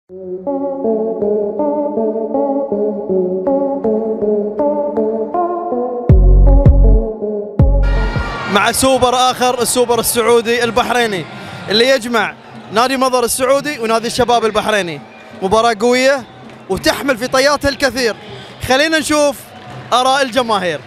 مع سوبر آخر، السوبر السعودي البحريني اللي يجمع نادي مضر السعودي ونادي الشباب البحريني. مباراة قوية وتحمل في طياتها الكثير. خلينا نشوف آراء الجماهير.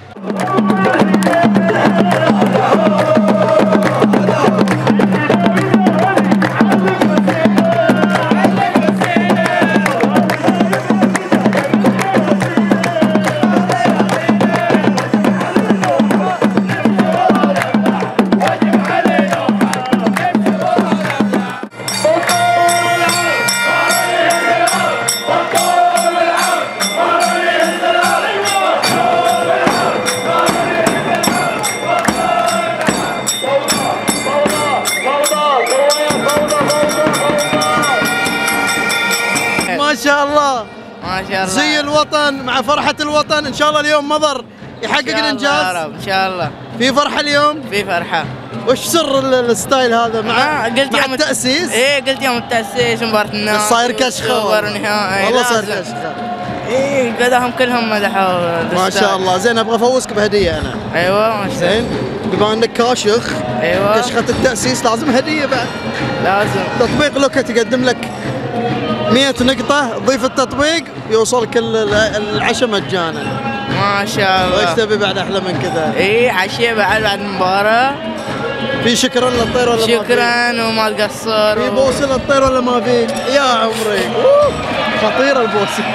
ما شاء الله ما شاء الله، زي الوطن مع فرحة الوطن. إن شاء الله اليوم مضر يحقق الإنجاز. يا رب إن شاء الله. في فرحة اليوم؟ في فرحة. وش سر الستايل هذا مع قلت مع يوم التأسيس؟ ايه قلت يوم التأسيس مباراة الناس صاير كشخة والله صاير كشخة. ايه قدهم كلهم مدحوا ما شاء الله. زين ابغى افوزك بهدية انا. ايوه ما شاء الله. زين بما انك كاشخ، ايوه كشخة التأسيس لازم هدية بعد. لازم. تطبيق لوكا تقدم لك 100 نقطة، ضيف التطبيق يوصلك العشاء مجانا. ما شاء الله. وإيش تبي بعد أحلى من كذا؟ ايه عشية بعد المباراة. في شكرا للطير ولا ما في؟ شكرا وما تقصر. في بوسة للطير ولا ما في؟ يا عمري خطيرة البوسة.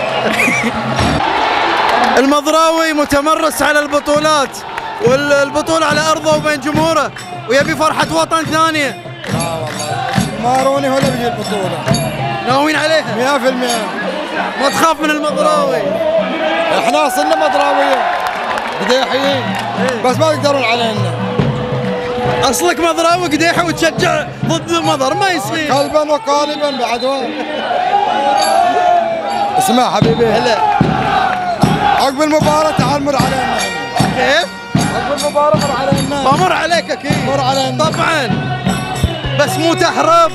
المضراوي متمرس على البطولات، والبطولة على أرضه وبين جمهوره، ويبي فرحة وطن ثانية. لا والله ماروني هو اللي بيجي البطولة. ناويين عليها 100%. ما تخاف من المضراوي؟ احنا صرنا مضراوية قديحيين بس ما يقدرون علينا. اصلك مضراوي قديحي وتشجع ضد المضر، ما يصير. قلبا وقالبا بعد اسمع حبيبي، هلا عقب المباراة تعال مر علينا. كيف؟ عقب المباراة مر علينا. بمر عليك اكيد. مر علينا طبعا بس مو تحرب.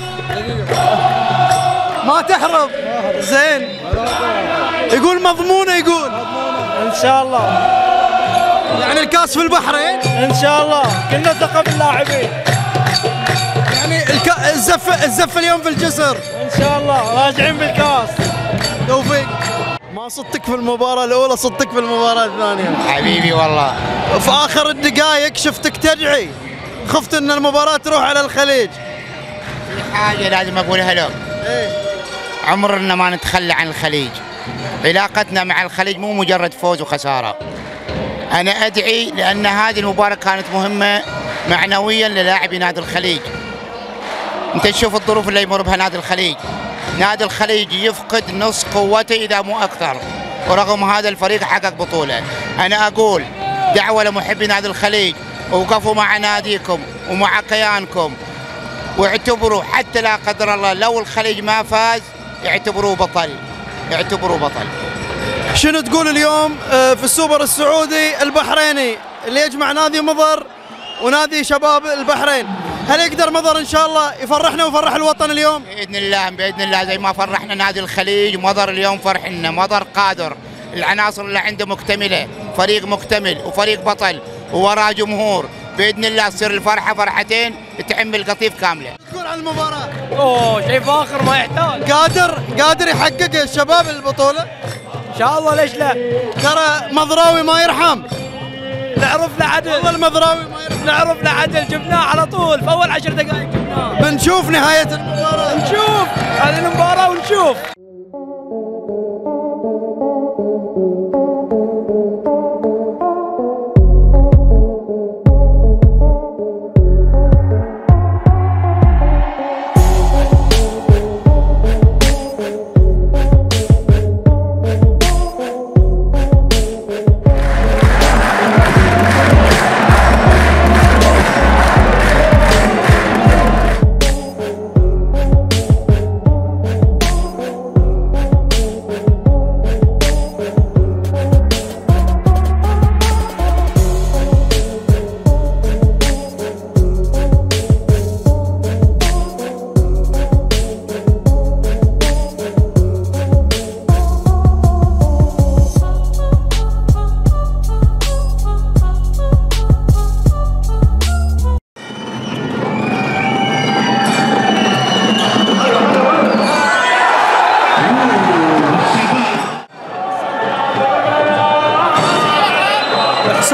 ما تحرب. زين يقول مضمونة، يقول ان شاء الله. يعني الكاس في البحرين ان شاء الله، كنا ثقة باللاعبين. يعني الزفة اليوم في الجسر ان شاء الله راجعين بالكاس. توفيق. ما صدتك في المباراة الأولى، صدتك في المباراة الثانية حبيبي والله. في آخر الدقائق شفتك تدعي، خفت أن المباراة تروح على الخليج. في حاجة لازم أقولها لك. إيه؟ عمرنا ما نتخلى عن الخليج. علاقتنا مع الخليج مو مجرد فوز وخسارة. أنا أدعي لأن هذه المباراة كانت مهمة معنويا للاعبي نادي الخليج. أنت تشوف الظروف اللي يمر بها نادي الخليج. نادي الخليج يفقد نص قوته إذا مو أكثر، ورغم هذا الفريق حقق بطولة. أنا أقول دعوة لمحبي نادي الخليج، وقفوا مع ناديكم ومع كيانكم، واعتبروا حتى لا قدر الله لو الخليج ما فاز اعتبروه بطل، اعتبروه بطل. شنو تقول اليوم في السوبر السعودي البحريني اللي يجمع نادي مضر ونادي شباب البحرين؟ هل يقدر مضر ان شاء الله يفرحنا ويفرح الوطن اليوم؟ باذن الله، باذن الله زي ما فرحنا نادي الخليج مضر اليوم فرحنا. مضر قادر، العناصر اللي عنده مكتمله، فريق مكتمل وفريق بطل ووراه جمهور. باذن الله تصير الفرحه فرحتين تعم القطيف كامله. تقول عن المباراه؟ اوه شيء فاخر ما يحتاج. قادر يحقق الشباب البطوله؟ ان شاء الله ليش لا؟ ترى مضراوي ما يرحم. نعرف له عدل. والله المضراوي ما يرحم. نعرف له عدل، جبناه على طول في اول 10 دقائق جبناه. بنشوف نهايه المباراه. نشوف هذه المباراه ونشوف.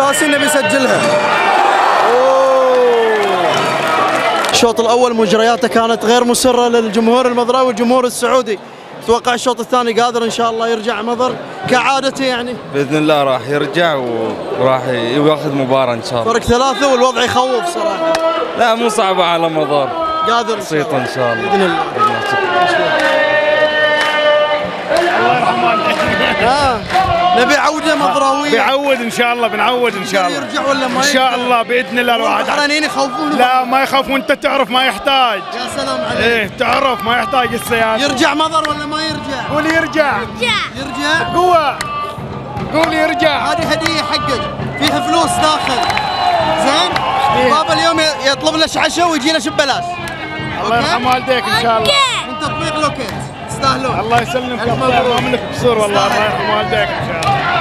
ياسين نبي يسجلها. الشوط الاول مجرياته كانت غير مسره للجمهور المضراوي والجمهور السعودي. تتوقع الشوط الثاني قادر ان شاء الله يرجع مضر كعادته يعني؟ باذن الله راح يرجع وراح ياخذ مباراه ان شاء الله. فرق 3 والوضع يخوف صراحه. لا مو صعبه على مضر. قادر بسيطه ان شاء الله باذن الله. نبي عوده مضراويه. بيعود ان شاء الله، بنعود ان شاء الله. يرجع ولا ما ان شاء الله باذن الله. الواحد البحرينيين يخوفون. لا ما يخاف، وانت تعرف ما يحتاج. يا سلام عليك. ايه تعرف ما يحتاج السياسه. يرجع مضر ولا ما يرجع؟ قول يرجع. يرجع. قوه. قول يرجع. هذه هديه حقك، فيها فلوس داخل. زين؟ بابا اليوم يطلب لك عشاء ويجي لك ببلاش. الله يرحم والديك ان شاء الله. من تطبيق لوكيت. تستاهلون. الله يسلمك يا ما منك قصور والله. الله يرحم والديك ان شاء الله.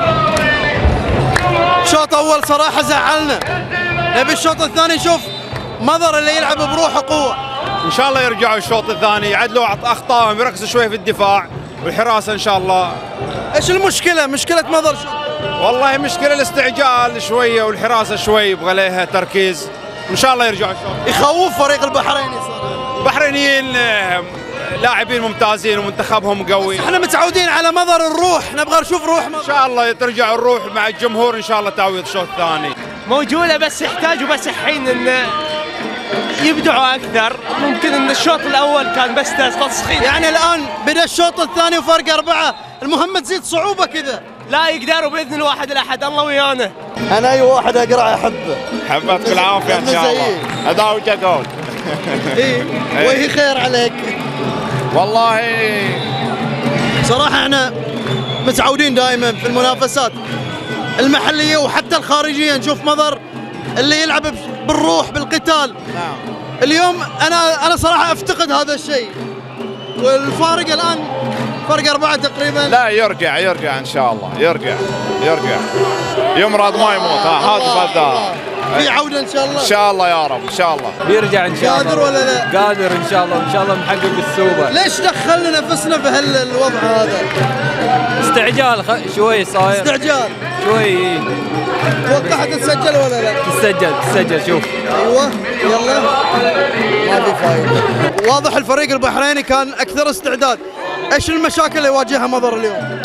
شوط اول صراحه زعلنا. نبي الشوط الثاني نشوف مضر اللي يلعب بروح وقوه. ان شاء الله يرجعوا الشوط الثاني يعدلوا اخطائهم، يركزوا شوي في الدفاع والحراسه ان شاء الله. ايش المشكله؟ مشكله مضر شو؟ والله مشكله الاستعجال شويه والحراسه شوي يبغى لها تركيز. ان شاء الله يرجعوا الشوط. يخوف فريق البحريني صراحه. البحرينيين لاعبين ممتازين ومنتخبهم قوي. احنا متعودين على مضر الروح، نبغى نشوف روح مضر. ان شاء الله ترجع الروح مع الجمهور ان شاء الله تعويض الشوط الثاني. موجوده بس يحتاجوا بس الحين ان يبدعوا اكثر. ممكن ان الشوط الاول كان بس تسخين. يعني الان بدا الشوط الثاني وفرق 4، المهم تزيد صعوبه كذا. لا يقدروا باذن الواحد الاحد، الله ويانا. انا اي واحد اقرا احبه. حبتك بالعافيه ان شاء الله. اداء وجدول. اي وهي خير عليك. والله صراحه احنا متعودين دائما في المنافسات المحليه وحتى الخارجيه نشوف مضر اللي يلعب بالروح بالقتال. نعم. اليوم انا صراحه افتقد هذا الشيء. والفارق الان فرق 4 تقريبا. لا يرجع ان شاء الله. يرجع يمرض ما يموت. هذا فداء. في عوده ان شاء الله. ان شاء الله يا رب ان شاء الله. بيرجع ان شاء الله. قادر ولا لا؟ قادر ان شاء الله، وان شاء الله محقق السوبر. ليش دخلنا نفسنا في هالوضع هذا؟ استعجال شوي صاير. استعجال شوي. توقعت تسجل ولا لا؟ تسجل شوف. ايوه يلا. ما في فايده. واضح الفريق البحريني كان اكثر استعداد. ايش المشاكل اللي يواجهها مضر اليوم؟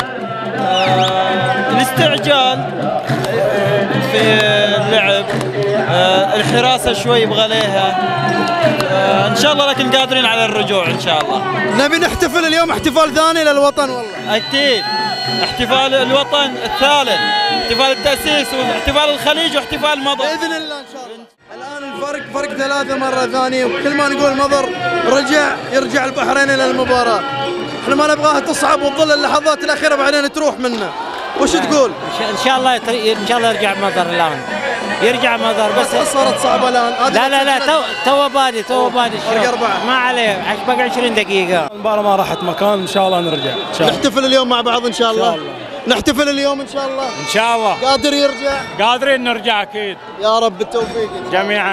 الاستعجال في اللعب، الحراسه شوي يبغى لها ان شاء الله، لكن قادرين على الرجوع ان شاء الله. نبي نحتفل اليوم احتفال ثاني للوطن والله. اكيد احتفال الوطن الثالث، احتفال التاسيس واحتفال الخليج واحتفال مضر باذن الله ان شاء الله. الان فرق 3 مره ثانيه، وكل ما نقول مضر يرجع البحرين الى المباراه. احنا ما نبغاها تصعب وتظل اللحظات الاخيره بعدين تروح منا. وش تقول؟ ان شاء الله يرجع مضر الان، يرجع مضر بس صارت صعبه الان. لا تو بادي فرق 4 ما عليه، باقي 20 دقيقه. المباراه ما راحت مكان، ان شاء الله نرجع ان شاء الله. نحتفل اليوم مع بعض ان شاء الله. نحتفل اليوم ان شاء الله. ان شاء الله قادر يرجع. قادرين نرجع اكيد. يا رب بالتوفيق جميعا.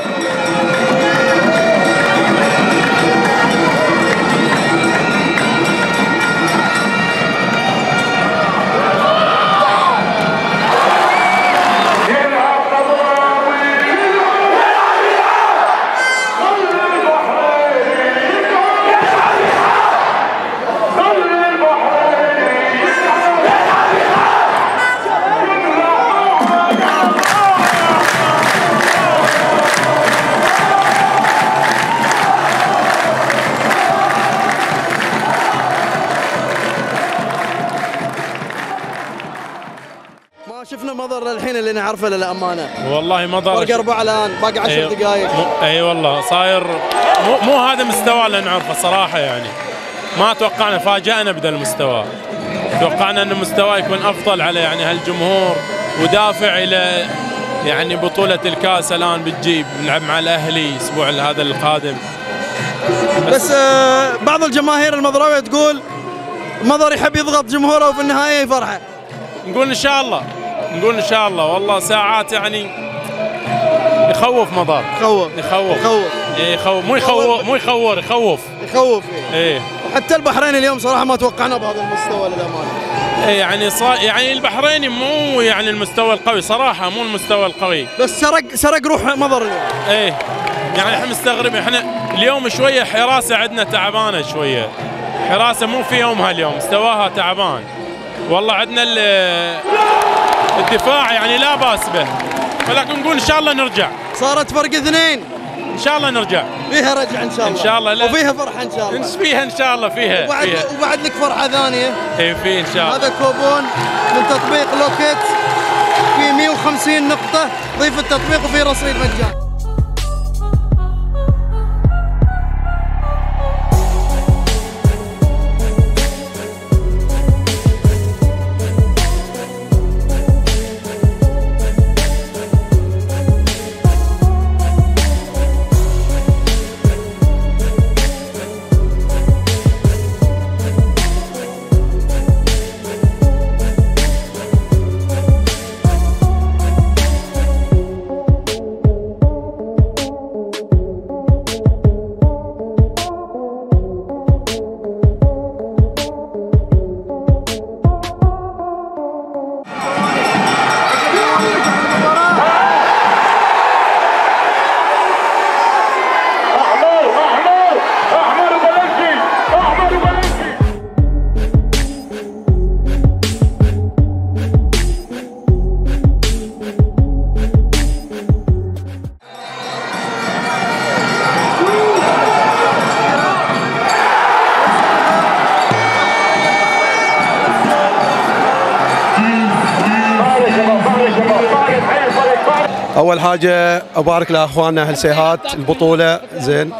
شفنا مضر للحين اللي نعرفه للامانه. والله مضر فرق 4 الان، باقي 10 دقائق. اي والله صاير مو هذا مستوى اللي نعرفه صراحه يعني. ما توقعنا، فاجأنا بدا المستوى. توقعنا ان المستوى يكون افضل على يعني هالجمهور، ودافع الى يعني بطوله الكاس الان بتجيب نلعب مع الاهلي الاسبوع هذا القادم. بس بعض الجماهير المضراويه تقول مضر يحب يضغط جمهوره وفي النهايه يفرحه. نقول ان شاء الله والله ساعات يعني يخوف مضر. يخوف يخوف ايه. وحتى البحرين اليوم صراحه ما توقعنا بهذا المستوى للامانه. يعني يعني البحريني مو يعني المستوى القوي صراحه، مو المستوى القوي، بس سرق روح مضر اليوم. ايه يعني احنا مستغربين، احنا اليوم شويه حراسه عندنا تعبانه شويه، حراسه مو في يومها اليوم، مستواها تعبان والله. عندنا الدفاع يعني لا باس به، ولكن نقول ان شاء الله نرجع. صارت فرق 2 ان شاء الله نرجع، فيها رجع ان شاء الله. ان شاء الله. لا وفيها فرحه ان شاء الله. فيها ان شاء الله فيها. وبعد لك فرحه ثانيه. اي في ان شاء الله. هذا كوبون من تطبيق لوكيت في 150 نقطه، ضيف التطبيق وفي رصيد مجاني. اول حاجه ابارك لاخواننا اهل سيهات البطوله زين،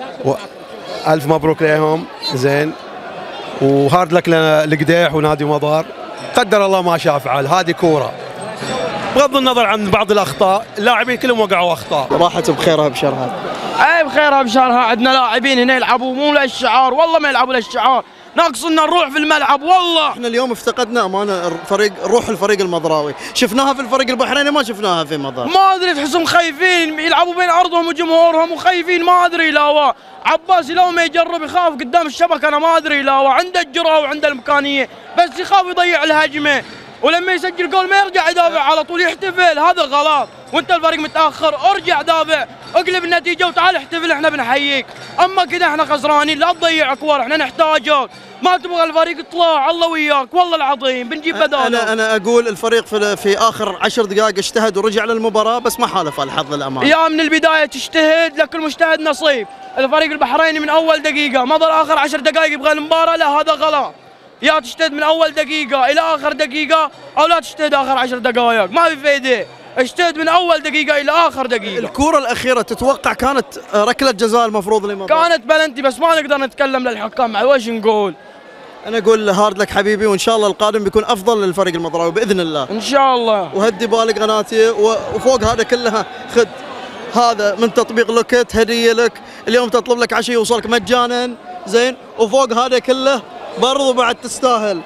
والف مبروك لهم زين، وهارد لك لقديح ونادي مضار. قدر الله ما شاء فعل، هذه كوره بغض النظر عن بعض الاخطاء، اللاعبين كلهم وقعوا اخطاء. راحت بخيرها بشرها. اي بخيرها بشرها، عندنا لاعبين هنا يلعبوا مو للشعار، والله ما يلعبوا للشعار، ناقصنا نروح في الملعب والله. احنا اليوم افتقدنا امانه روح الفريق المضراوي، شفناها في الفريق البحريني ما شفناها في مضر. ما ادري تحسهم خايفين يلعبوا بين ارضهم وجمهورهم وخايفين، ما ادري لا عباسي لو ما يجرب يخاف قدام الشبكه، انا ما ادري لا عنده الجرأه وعنده الامكانيه، بس يخاف يضيع الهجمه، ولما يسجل جول ما يرجع يدافع على طول يحتفل، هذا غلط. وانت الفريق متاخر ارجع دافع، اقلب النتيجه وتعال احتفل، احنا بنحييك. اما كذا احنا خسرانين، لا تضيع كور، احنا نحتاجك، ما تبغى الفريق يطلع الله وياك والله العظيم بنجيب بداله. انا اقول الفريق في اخر 10 دقائق اجتهد ورجع للمباراه، بس ما حالف الحظ للامانه. يا من البدايه تجتهد، لكل مجتهد نصيب. الفريق البحريني من اول دقيقه مضى اخر 10 دقائق يبغى المباراه، لا هذا غلط. يا تجتهد من اول دقيقه الى اخر دقيقه، او لا تجتهد اخر 10 دقائق، ما في فايده. اجتهد من اول دقيقه الى اخر دقيقه. الكوره الاخيره تتوقع كانت ركله جزاء المفروض لمضر؟ كانت بلنتي، بس ما نقدر نتكلم للحكام، وش نقول؟ انا اقول هارد لك حبيبي، وان شاء الله القادم بيكون افضل للفريق المضراوي باذن الله ان شاء الله. وهدي بالك قناتي، وفوق هذا كلها خذ هذا من تطبيق لوكيت هديه لك، اليوم تطلب لك عشاء يوصلك مجانا زين، وفوق هذا كله برضو بعد تستاهل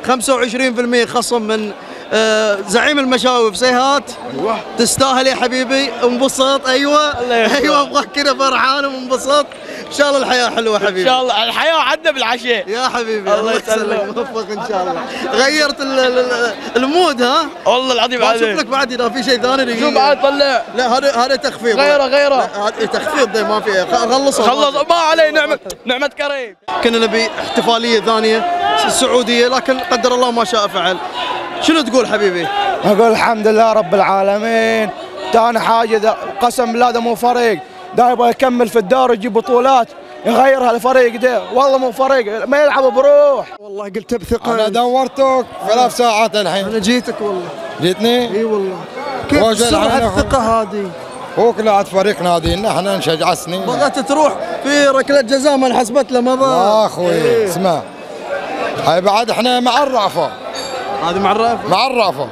25% خصم من زعيم المشاوي بسيهات. ايوه تستاهل يا حبيبي، انبسط. ايوه ابغاك كذا فرحان ومنبسط. ان شاء الله الحياه حلوه حبيبي، ان شاء الله الحياه عدنا بالعشاء يا حبيبي. الله يسلمك، موفق ان شاء الله. غيرت المود ها والله العظيم. اشوف لك بعد اذا في شيء ثاني. شوف بعد طلع. لا هذا تخفيض، غيره هذا تخفيض ما في. خلص ما عليه، نعمه كريم. كنا نبي احتفاليه ثانيه سعوديه، لكن قدر الله ما شاء فعل. شنو تقول حبيبي؟ اقول الحمد لله رب العالمين. ثاني حاجه قسم بالله ده مو فريق، ده يبغى يكمل في الدوري ويجيب بطولات، يغير هالفريق ده، والله مو فريق ما يلعبوا بروح. والله قلت بثقه. انا دورتك 3 ساعات الحين. انا جيتك والله. جيتني؟ اي والله. كيف السرعه الثقه هذه؟ هو كل فريق نادينا احنا نشجع سنين. بغيت تروح في ركله جزاء ما انحسبت له مضى. لا اخوي اسمع، هاي بعد احنا مع الرأفة. هذه مع الرأفة؟ مع الرأفة.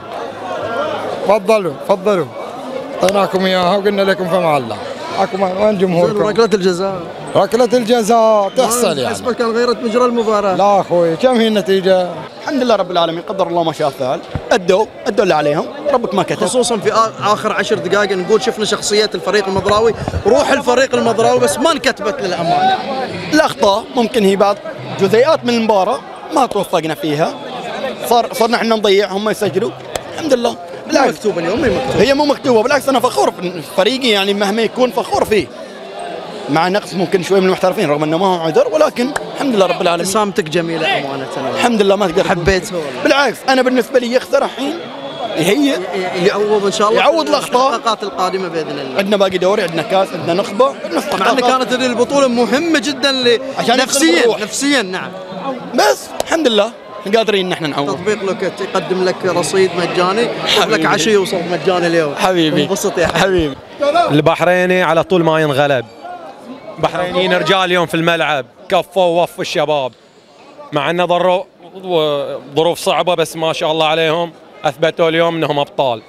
تفضلوا اعطيناكم اياها وقلنا لكم فمع الله. وين جمهوركم؟ ركلة الجزاء. ركلة الجزاء تحصل يعني. حسبك كان غيرت مجرى المباراة. لا اخوي، كم هي النتيجة؟ الحمد لله رب العالمين، قدر الله ما شاء فعل، ادوا اللي عليهم، ربك ما كتب. خصوصا في اخر 10 دقائق نقول شفنا شخصيات الفريق المضراوي، روح الفريق المضراوي، بس ما انكتبت للامانة. الاخطاء ممكن هي بعض جزئيات من المباراة ما توفقنا فيها، صرنا احنا نضيع هم يسجلوا. الحمد لله. بالعكس مكتوبه اليوم هي مو مكتوبه، بالعكس انا فخور في فريقي يعني مهما يكون فخور فيه. مع نقص ممكن شوي من المحترفين رغم انه ما هو عذر، ولكن الحمد لله رب العالمين. ابتسامتك جميله امانه. الحمد لله ما تقدر حبيته. بالعكس انا بالنسبه لي يخسر الحين هي يعوض ان شاء الله. يعوض الاخطاء. الاحقاقات القادمه باذن الله. عندنا باقي دوري، عندنا كاس، عندنا نخبه، مع ان كانت هذه البطوله مهمه جدا نفسيا نعم. بس الحمد لله قادرين ان احنا نعوض. تطبيق لوكيت يقدم لك رصيد مجاني، لك عشاء يوصل مجاني اليوم. حبيبي انبسط يا حبيبي. البحريني على طول ما ينغلب. بحرينيين رجال اليوم في الملعب كفوا ووفوا الشباب، مع انه ضروا ظروف صعبه، بس ما شاء الله عليهم اثبتوا اليوم انهم ابطال.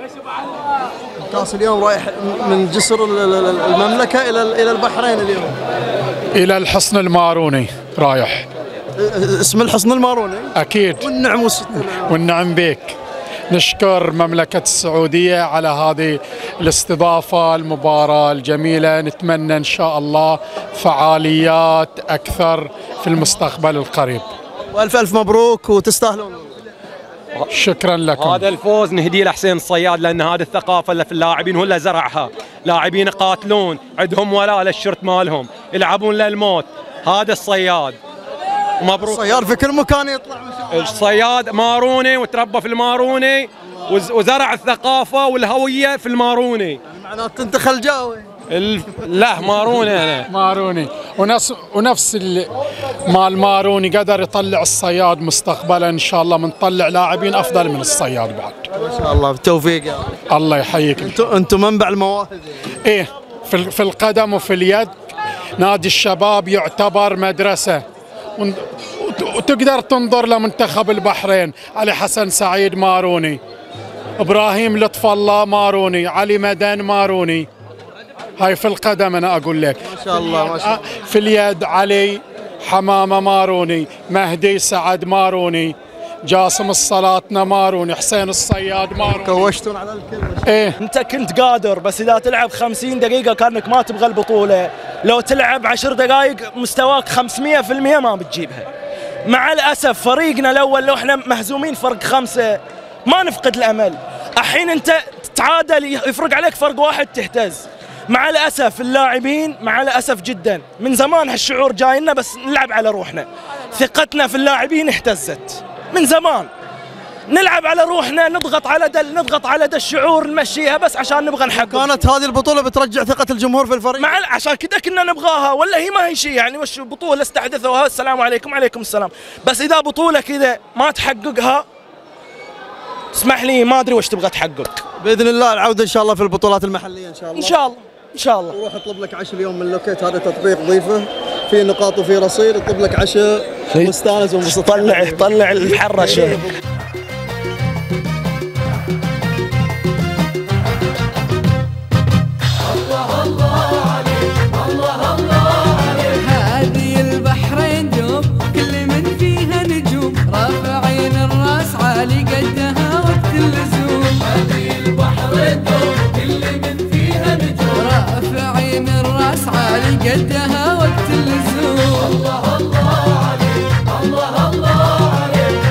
الكاس اليوم رايح من جسر المملكه الى البحرين اليوم. الى الحصن الماروني رايح. اسم الحصن الماروني؟ اكيد. والنعم بك. نشكر مملكة السعودية على هذه الاستضافة المباراة الجميلة، نتمنى إن شاء الله فعاليات أكثر في المستقبل القريب. وألف ألف مبروك وتستاهلون. شكرا لكم. هذا الفوز نهديه لحسين الصياد، لأن هذه الثقافة اللي في اللاعبين هو اللي زرعها. لاعبين يقاتلون، عندهم ولاء للشرط مالهم، يلعبون للموت. هذا الصياد مبروك. الصياد في كل مكان يطلع. الصياد ماروني وتربى في الماروني وزرع الثقافة والهوية في الماروني. معناته انت خلجاوي. لا ماروني انا. ماروني ونفس مال ماروني قدر يطلع الصياد مستقبلا ان شاء الله، بنطلع لاعبين افضل من الصياد بعد. ما شاء الله بالتوفيق يا رب. الله يحييك. انتم منبع المواهب. ايه في القدم وفي اليد نادي الشباب يعتبر مدرسة، وتقدر تنظر لمنتخب البحرين. علي حسن سعيد ماروني، ابراهيم لطف الله ماروني، علي مدن ماروني. هاي في القدم انا اقول لك. ما شاء الله ما شاء الله. في اليد علي حمامه ماروني، مهدي سعد ماروني، جاسم السلاطنه ماروني، حسين الصياد ماروني. كوشتون على الكل. ايه انت كنت قادر، بس اذا تلعب 50 دقيقه كانك ما تبغى البطوله. لو تلعب 10 دقائق مستواك 500% ما بتجيبها. مع الاسف فريقنا الاول لو احنا مهزومين فرق 5 ما نفقد الامل. الحين انت تتعادل يفرق عليك فرق 1 تهتز. مع الاسف اللاعبين، مع الاسف جدا من زمان هالشعور جاينا، بس نلعب على روحنا. ثقتنا في اللاعبين اهتزت من زمان. نلعب على روحنا، نضغط على ده الشعور نمشيها بس عشان نبغى نحقق. كانت هذه البطولة بترجع ثقة الجمهور في الفريق. عشان كذا كنا نبغاها، ولا هي ما هي شيء يعني. وش بطولة استحدثوها السلام عليكم وعليكم السلام. بس إذا بطولة كذا ما تحققها اسمح لي ما أدري وش تبغى تحقق. بإذن الله العودة إن شاء الله في البطولات المحلية إن شاء الله. إن شاء الله إن شاء الله. وروح اطلب لك عشاء اليوم من لوكيت، هذا تطبيق ضيفه في نقاط وفي رصيد، اطلب لك عشاء مستانس ومبسوط. طلع الحرة. هذه البحرين دوب كل من فيها نجوم، رافعين الراس عالي قدها وقت اللزوم. هذه البحرين دوب كل من فيها نجوم، رافعين الراس عالي قدها وقت اللزوم. الله الله عليك، الله الله عليك.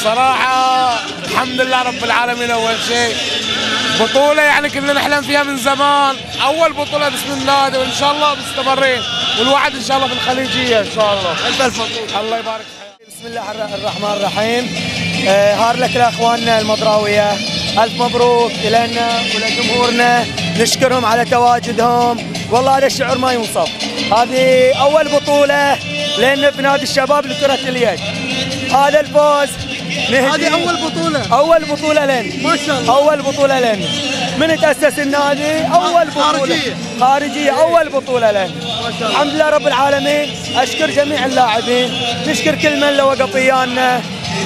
صراحة الحمد لله رب العالمين أول شيء. بطولة يعني كنا نحلم فيها من زمان، أول بطولة باسم النادي وإن شاء الله مستمرين، والوعد إن شاء الله في الخليجية إن شاء الله. ألف مبروك. الله يبارك. بسم الله الرحمن الرحيم. هار لك لاخواننا المضراويه، الف مبروك لنا ولجمهورنا، نشكرهم على تواجدهم، والله هذا الشعور ما يوصف. هذه اول بطوله لنا في نادي الشباب لكره اليد، هذا الفوز هذه اول بطوله لنا ما شاء الله، اول بطوله لنا من تاسس النادي، اول بطوله خارجيه اول بطوله لنا. الحمد لله رب العالمين، اشكر جميع اللاعبين، نشكر كل من لو وقف ويانا،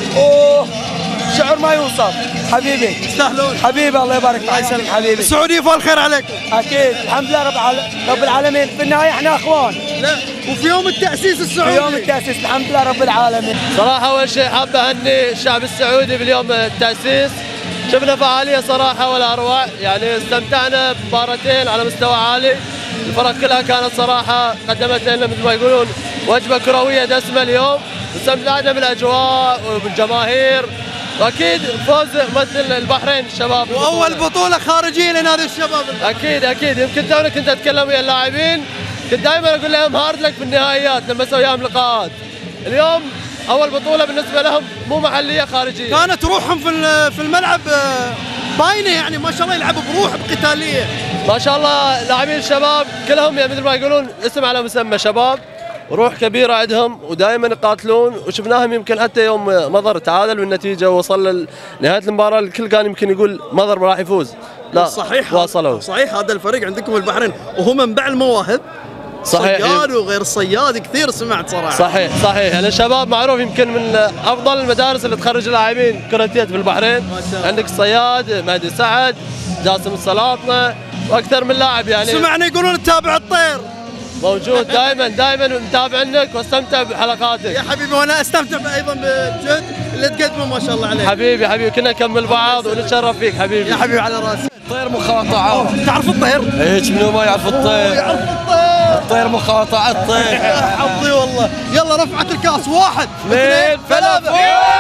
شعور ما يوصف. حبيبي تستاهلون حبيبي، الله يبارك فيك حبيبي. السعوديه فالخير عليكم. اكيد الحمد لله رب العالمين، في النهايه احنا اخوان. لا وفي يوم التاسيس السعودي، في يوم التاسيس الحمد لله رب العالمين. صراحه اول شيء حاب اهني الشعب السعودي باليوم التاسيس، شفنا فعاليه صراحه ولا اروع، يعني استمتعنا بمباراتين على مستوى عالي، الفرق كلها كانت صراحه قدمت لنا مثل ما يقولون وجبه كرويه دسمه اليوم، استمتعنا بالاجواء وبالجماهير، واكيد فوز مثل البحرين الشباب. واول بطوله خارجيه لنادي الشباب. اكيد يمكن تونا كنت اتكلم ويا اللاعبين، كنت دائما اقول لهم هارد لك في النهائيات لما اسوي وياهم لقاءات. اليوم اول بطوله بالنسبه لهم مو محليه خارجيه. كانت روحهم في الملعب باينه، يعني ما شاء الله يلعبوا بروح بقتاليه. ما شاء الله لاعبين الشباب كلهم يعني مثل ما يقولون اسم على مسمى شباب، روح كبيره عندهم ودائما يقاتلون، وشفناهم يمكن حتى يوم مضر تعادل بالنتيجه ووصل لنهايه المباراه الكل كان يمكن يقول مضر راح يفوز، لا صحيح واصلوا. صحيح هذا الفريق عندكم البحرين وهو منبع المواهب، صحيح، صياد وغير صياد كثير سمعت صراحه. صحيح يعني الشباب معروف يمكن من افضل المدارس اللي تخرج لاعبين كرة يد في البحرين، عندك الصياد مهدي سعد، جاسم السلاطنه واكثر من لاعب يعني. سمعنا يقولون تتابع الطير. موجود دائما متابعنك واستمتع بحلقاتك يا حبيبي، وانا استمتع ايضا بالجهد اللي تقدمه ما شاء الله عليك. حبيبي كنا نكمل بعض ونتشرف فيك حبيبي. يا حبيبي على راسي. الطير مقاطعه. تعرف الطير؟ هيك منو ما يعرف الطير؟ يعرف الطير. الطير مقاطعه الطير. حظي والله. يلا رفعت الكاس، 1 2 3.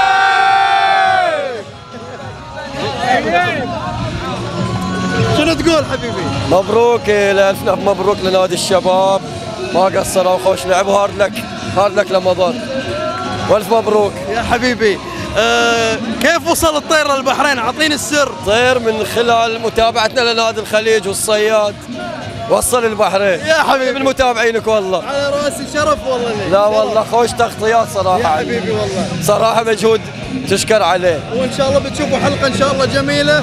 شنو تقول حبيبي؟ مبروك الف مبروك لنادي الشباب، ما قصروا خوش لعب، هارد لك لمضر، والف مبروك يا حبيبي. كيف وصل الطير للبحرين؟ اعطيني السر. طير من خلال متابعتنا لنادي الخليج والصياد وصل البحرين. يا حبيبي من متابعينك والله. على راسي شرف والله لي. لا والله خوش تغطيات صراحه يا حبيبي والله. صراحه مجهود تشكر عليه، وان شاء الله بتشوفوا حلقه ان شاء الله جميله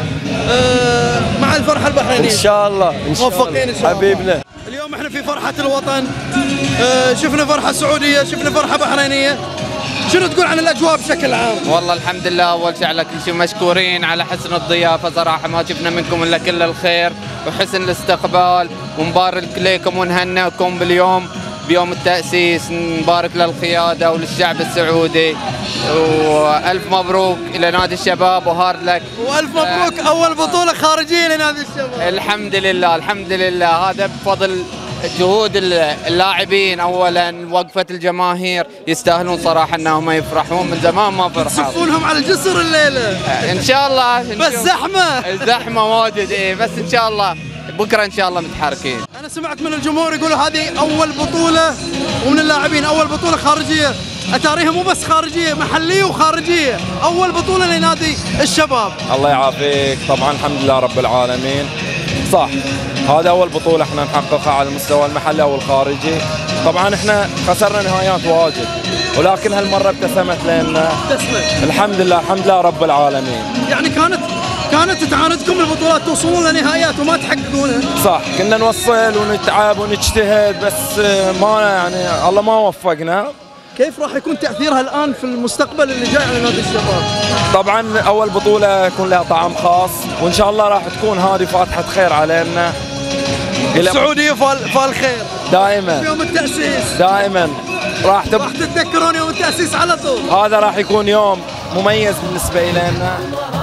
مع الفرحه البحرينيه ان شاء الله. موفقين ان شاء الله حبيبنا. اليوم احنا في فرحه الوطن، شفنا فرحه سعوديه، شفنا فرحه بحرينيه، شنو تقول عن الاجواء بشكل عام؟ والله الحمد لله، اول شيء على كل شيء مشكورين على حسن الضيافه، صراحه ما شفنا منكم الا كل الخير وحسن الاستقبال، ونبارك لكم ونهنئكم باليوم بيوم التأسيس، نبارك للقيادة وللشعب السعودي، وألف مبروك إلى نادي الشباب وهارد لك. وألف مبروك أول بطولة خارجية لنادي الشباب. الحمد لله، هذا بفضل جهود اللاعبين، اولا وقفه الجماهير، يستاهلون صراحه انهم يفرحون، من زمان ما فرحوا. تسفونهم على الجسر الليله ان شاء الله. بس الزحمه واجد، بس ان شاء الله بكره ان شاء الله متحركين. انا سمعت من الجمهور يقولوا هذه اول بطوله، ومن اللاعبين اول بطوله خارجيه، اتاريها مو بس خارجيه، محليه وخارجيه، اول بطوله لنادي الشباب. الله يعافيك. طبعا الحمد لله رب العالمين، صح هذا اول بطوله احنا نحققها على المستوى المحلي او الخارجي. طبعا احنا خسرنا نهايات واجد، ولكن هالمره ابتسمت لنا. الحمد لله رب العالمين. يعني كانت تعاندكم البطولات، توصلون لنهايات وما تحققونها. صح، كنا نوصل ونتعب ونجتهد، بس ما يعني الله ما وفقنا. كيف راح يكون تأثيرها الآن في المستقبل اللي جاي على نادي الشباب؟ طبعا أول بطولة يكون لها طعم خاص، وإن شاء الله راح تكون هذه فاتحة خير علينا. السعودية فالخير دائما، يوم التأسيس دائما راح تتذكرون يوم التأسيس على طول. هذا راح يكون يوم مميز بالنسبة لنا.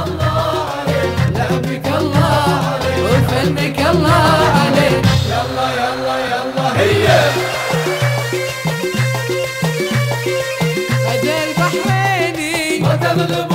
لعبك الله وفنك الله عليك، يلا هيا هذا البحريني ما تغلب